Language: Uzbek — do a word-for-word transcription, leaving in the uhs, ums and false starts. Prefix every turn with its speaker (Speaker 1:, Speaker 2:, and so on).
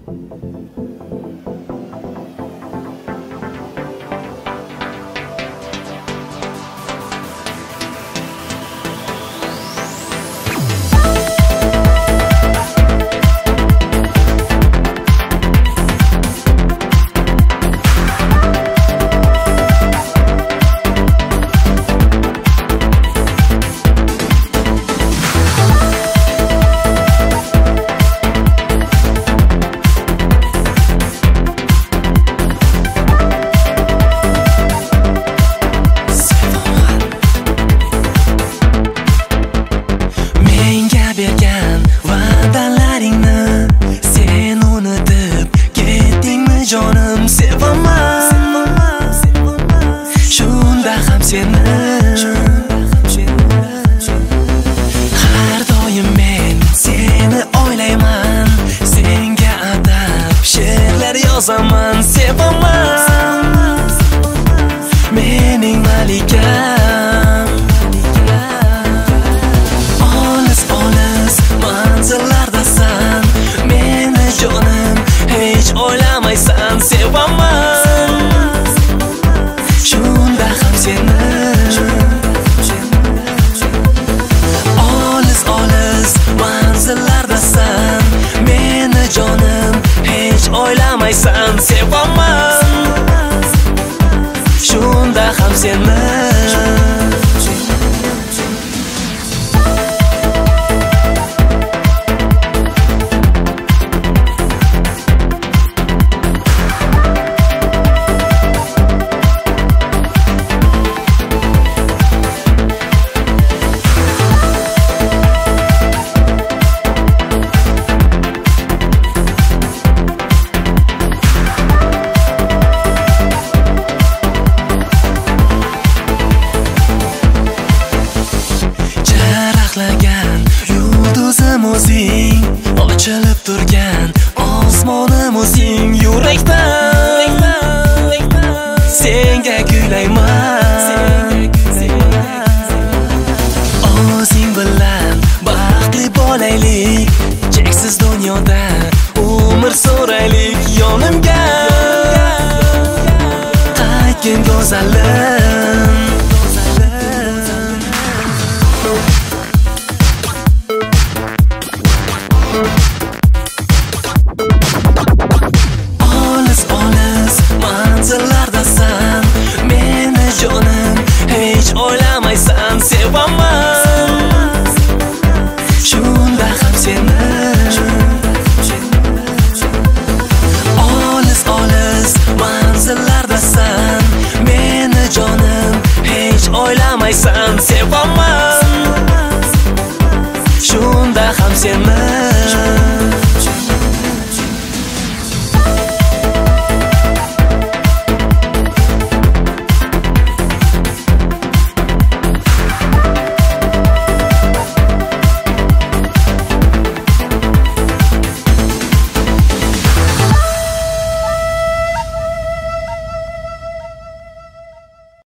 Speaker 1: Jonim sevaman, shunda ham seni. Har doim men seni o'ylayman, senga atab she'rlar yozaman. Sevaman, mening malikam. Olis olis manzillardasan, meni jonim hech o'ylamaysan. Sevaman, shunda ham seni. Olis olis manzillardasan, meni jonim hech o'ylamaysan. Sevaman, shunda ham seni. Yulduzim o'zing, ochilib turgan osmonim o'zing. Yurakdan senga kuylayman. O'zing bilan baxtli bo'laylik, cheksiz dunyoda umr so'raylik. Yonimga qaytgin go'zallik.